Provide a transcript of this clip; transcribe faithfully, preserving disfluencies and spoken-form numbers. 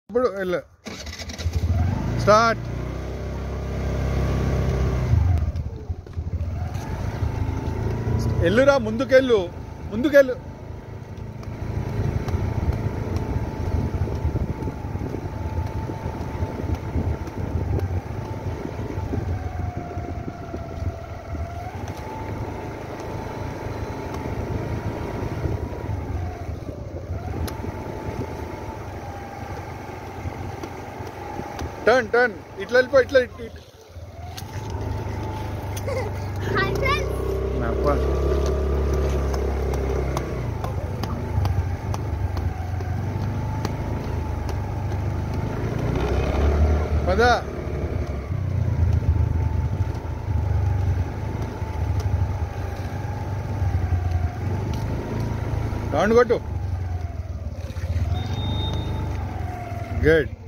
ఇప్పుడు వెళ్ళు స్టార్ట్ ఎల్లురా ముందుకెళ్ళు ముందుకెళ్ళు టర్న్ టర్న్ ఇట్లా వెళ్ళిపో ఇట్లా ఇటు పదా రౌండ్ కొట్టు గుడ్